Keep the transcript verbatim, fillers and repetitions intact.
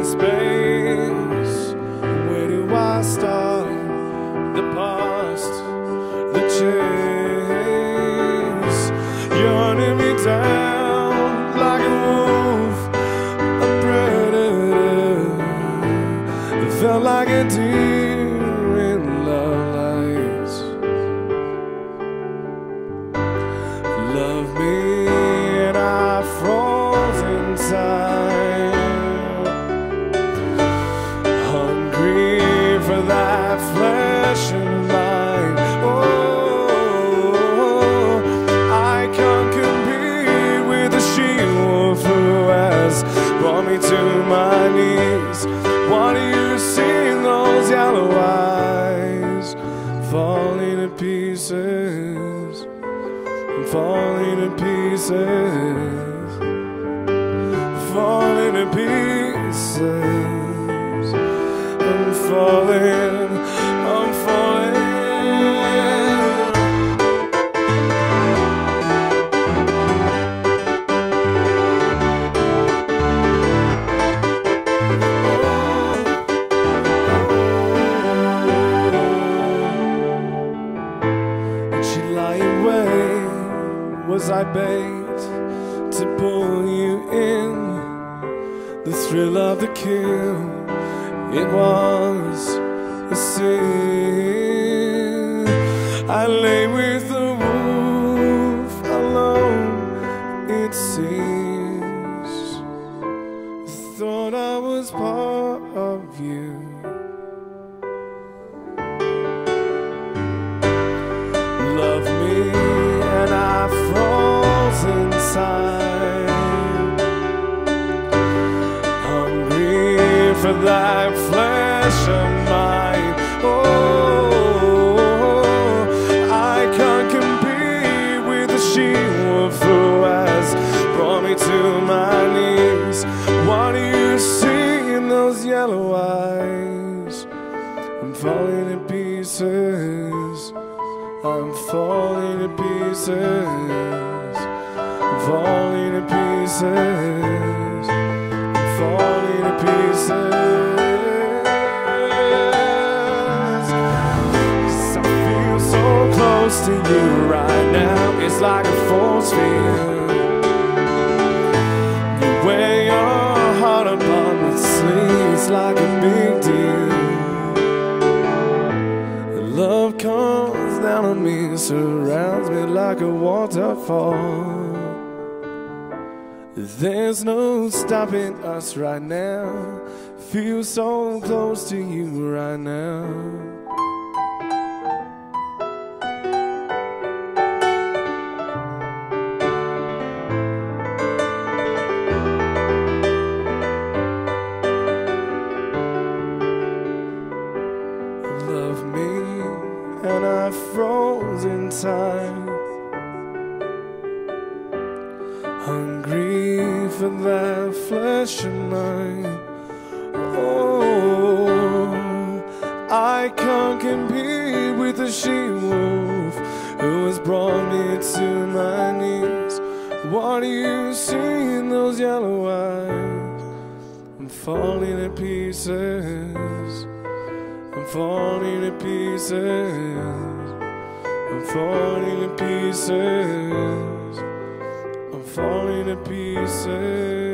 in space. Where do I start? The past, the chase. You're hunting me down like a wolf, a predator. It felt like a deer in love lights. Love me and I froze in time, hungry for that flesh and mine. Oh, I can't compete with the she-wolf who has brought me to my knees. What do you see in those yellow eyes? Falling to pieces, I'm falling to pieces, falling to pieces. I'm falling, I'm falling. She lie awake. Was I bait to pull you in? The thrill of the kill, it was a sin. I lay with the wolf alone, it seems. Thought I was part of you. Love me and I froze inside, hungry for that flesh of mine. Oh, I can't compete with the she-wolf who has brought me to my knees. What do you see in those yellow eyes? I'm falling to pieces, I'm falling to pieces, I'm falling to pieces, I'm falling to pieces. 'Cause I feel so close to you right now, it's like a force field. You wear your heart upon my sleeve, it's like a big deal. Love comes down on me, surrounds me like a waterfall. There's no stopping us right now. Feel so close to you right now. Love me and I froze in time, hungry for that flesh of mine. Oh, I can't compete with the she-wolf who has brought me to my knees. What do you see in those yellow eyes? I'm falling to pieces, I'm falling to pieces, I'm falling to pieces, I'm falling to pieces.